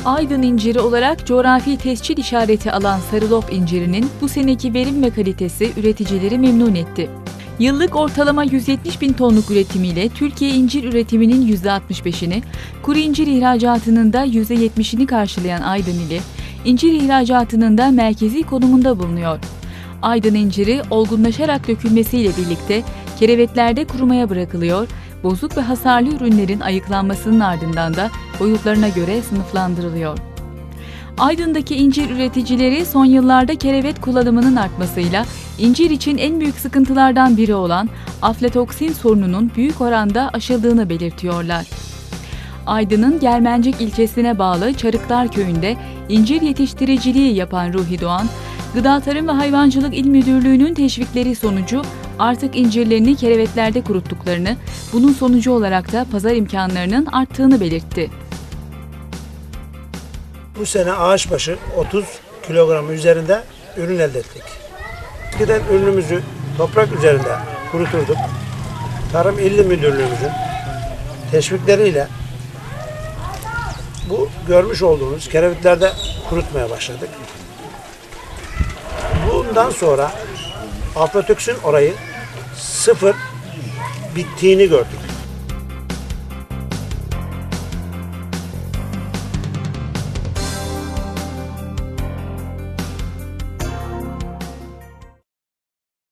Aydın inciri olarak coğrafi tescil işareti alan Sarılop incirinin bu seneki verim ve kalitesi üreticileri memnun etti. Yıllık ortalama 170 bin tonluk üretimiyle Türkiye incir üretiminin %65'ini, kuru incir ihracatının da %70'ini karşılayan Aydın ili, incir ihracatının da merkezi konumunda bulunuyor. Aydın inciri olgunlaşarak dökülmesiyle birlikte kerevetlerde kurumaya bırakılıyor, bozuk ve hasarlı ürünlerin ayıklanmasının ardından da boyutlarına göre sınıflandırılıyor. Aydın'daki incir üreticileri son yıllarda kerevet kullanımının artmasıyla incir için en büyük sıkıntılardan biri olan aflatoksin sorununun büyük oranda aşıldığını belirtiyorlar. Aydın'ın Germencik ilçesine bağlı Çarıklar köyünde incir yetiştiriciliği yapan Ruhi Doğan, Gıda Tarım ve Hayvancılık İl Müdürlüğü'nün teşvikleri sonucu artık incirlerini kerevetlerde kuruttuklarını, bunun sonucu olarak da pazar imkanlarının arttığını belirtti. Bu sene ağaç başı 30 kilogram üzerinde ürün elde ettik. Eskiden ürünümüzü toprak üzerinde kuruturduk. Tarım İl Müdürlüğümüzün teşvikleriyle bu görmüş olduğunuz kerevitlerde kurutmaya başladık. Bundan sonra aflatoksin orayı sıfır bittiğini gördük.